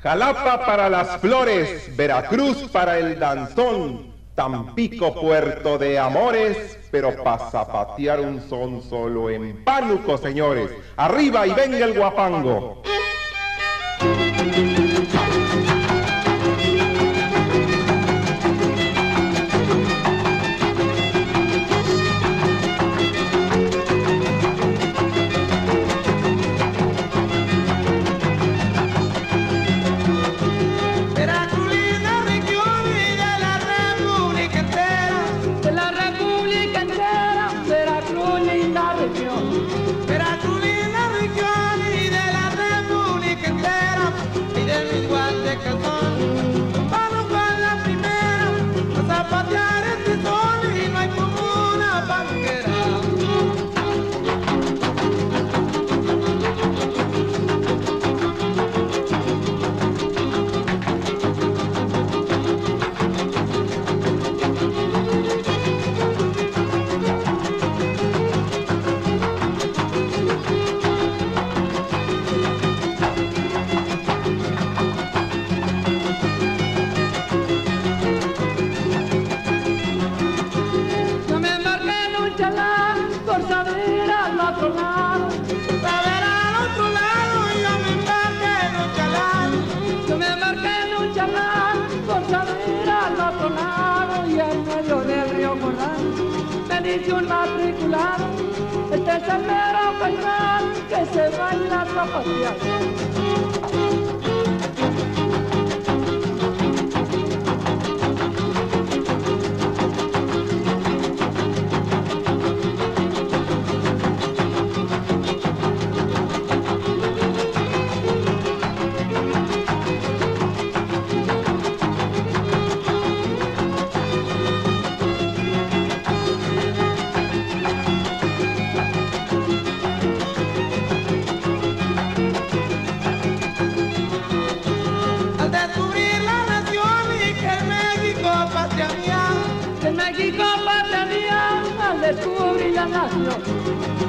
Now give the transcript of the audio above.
Jalapa para las flores, Veracruz para el danzón, Tampico puerto de amores, pero pa' zapatear un son solo en Pánuco, señores. Arriba y venga el guapango. Un matriculado, este es el mero Caimán que se baila zapateando. México, patria mía, al descubrir la nación.